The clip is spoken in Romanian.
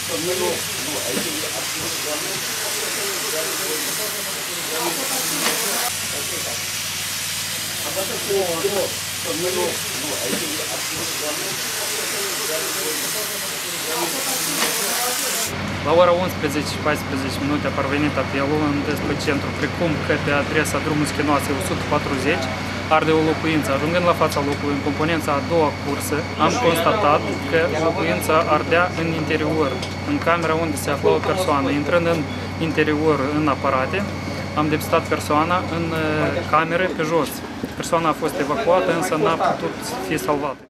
La ora 11 și 14 minute a parvenit apelul despre centru, precum că pe adresa drumul Schinoase 140 arde o locuință. Ajungând la fața locului, în componența a doua cursă, am constatat că locuința ardea în interior, în camera unde se afla o persoană. Intrând în interior, în aparate, am depistat persoana în camere pe jos. Persoana a fost evacuată, însă n-a putut fi salvată.